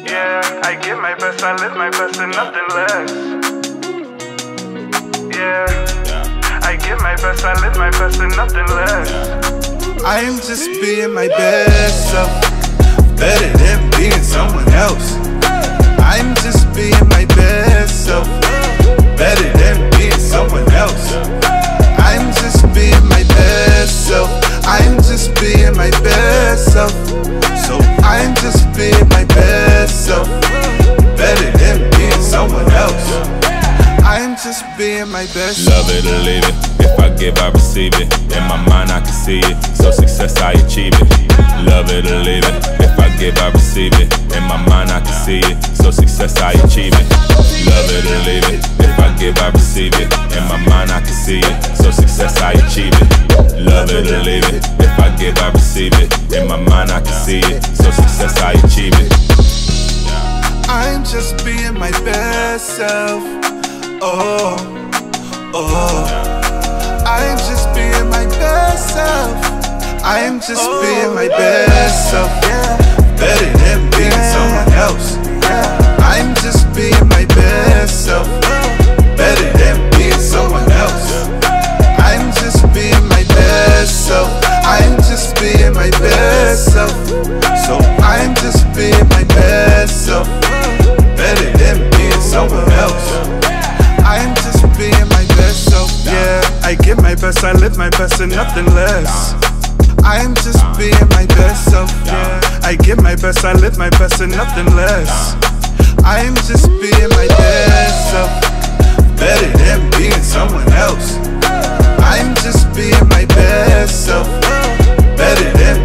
Yeah, I give my best, I live my best and nothing less. Yeah, I give my best, I live my best and nothing less. I am just being my best self, better than being someone else. I'm just being my best self, better than being someone else. I'm just being my best self, I'm just being my best self. So I'm just being my best self, better than being someone else. I'm just being my best self. Love it or leave it, if I give I receive it. In my mind I can see it, so success I achieve it. Love it or leave it, if I give I receive it. In my mind I can see it, so success I achieve it. Love it or leave it, if I give I receive it. In my mind I can see it, so success I achieve it. Love it or leave it, if I give I receive it. In my mind I can see it, so success I achieve it. I'm just being my best self. Oh, oh. I'm just being my best self. I'm just being my best self, better than being someone else. I'm just being my best self, better than being someone else. I'm just being my best self, I'm just being my best self. So I'm just being my best self, better than being someone else. I'm just being my best self, yeah. I give my best, I live my best and nothing less. I'm just being my best self, yeah. I give my best, I live my best and nothing less. I'm just being my best self, better than being someone else. I'm just being my best self, better than